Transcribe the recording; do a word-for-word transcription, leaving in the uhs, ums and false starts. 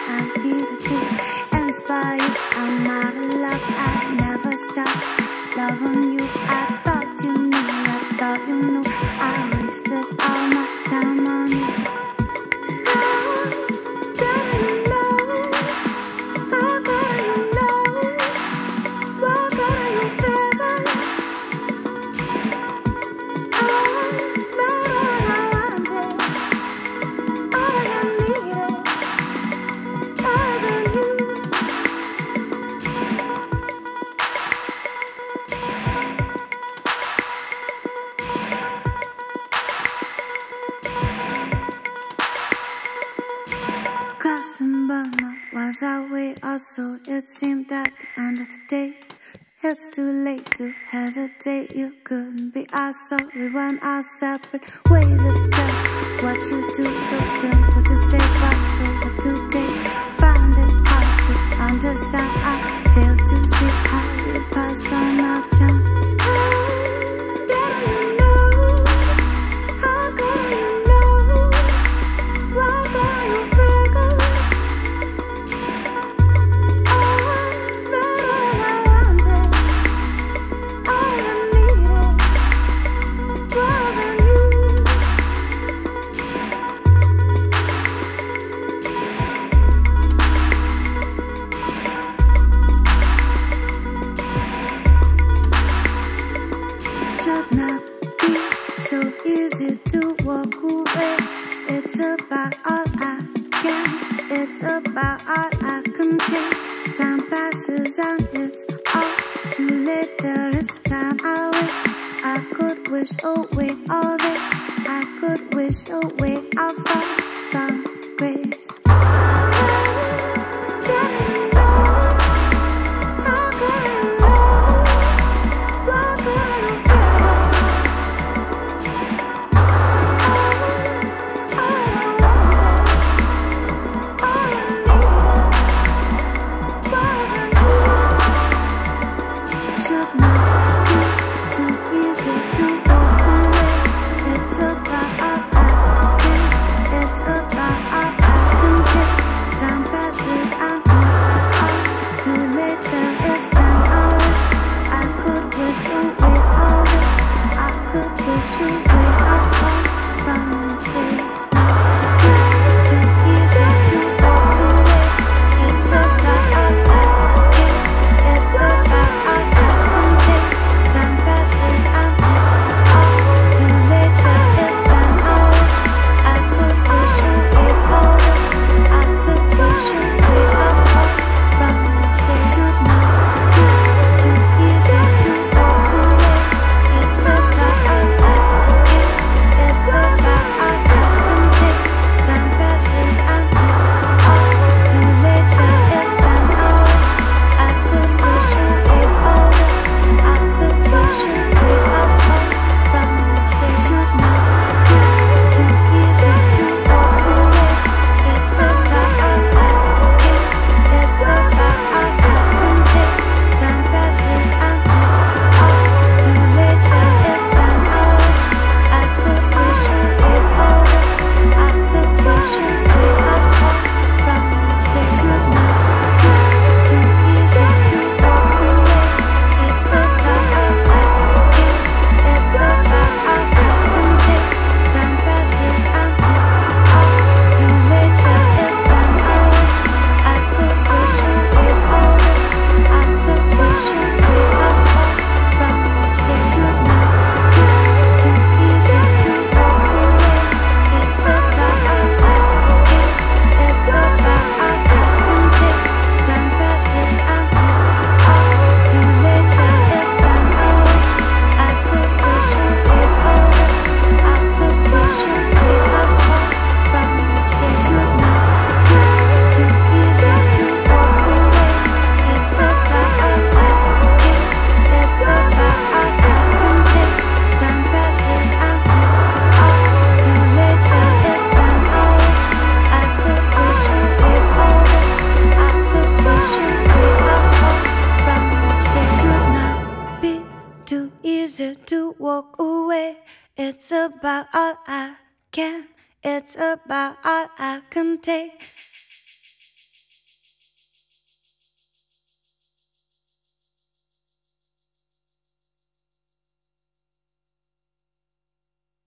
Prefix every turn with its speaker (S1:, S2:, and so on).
S1: I needed to inspire you. I'm out of luck, I never stop loving you. I thought you knew, I thought you knew. I wasted all my time on you. Custom burner was our way, also it seemed at the end of the day it's too late to hesitate. You couldn't be our soul, we went our separate ways. It's just what you do, so simple to say but so hard to take. Find it hard to understand, I fail to see how we passed on our chance. Should not be so easy to walk away. It's about all I can, it's about all I can take. Time passes and it's all too late. There is time I wish I could wish away all this. I could wish away our fall from grace. To walk away, it's about all I can, it's about all I can take.